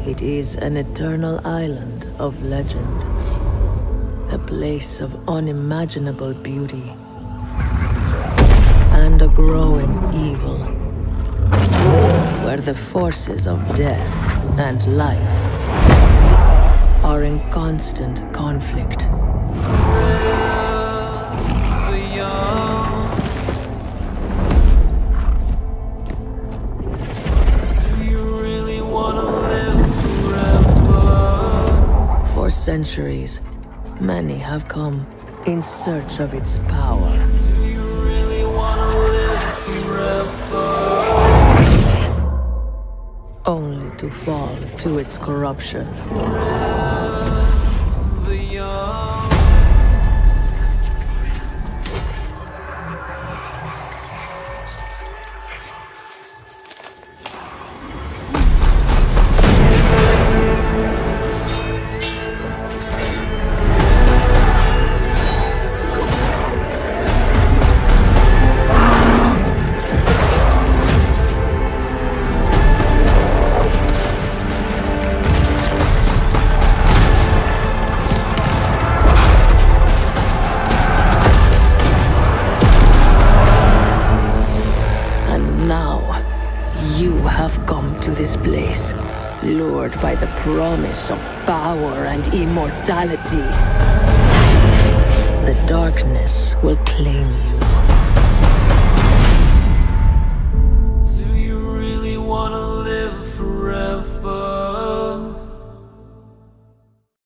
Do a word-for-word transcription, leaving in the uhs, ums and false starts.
It is an eternal island of legend, a place of unimaginable beauty, and a growing evil, where the forces of death and life are in constant conflict. For centuries, many have come in search of its power. Do you really wanna live forever? Only to fall to its corruption. The young. You have come to this place, lured by the promise of power and immortality. The darkness will claim you,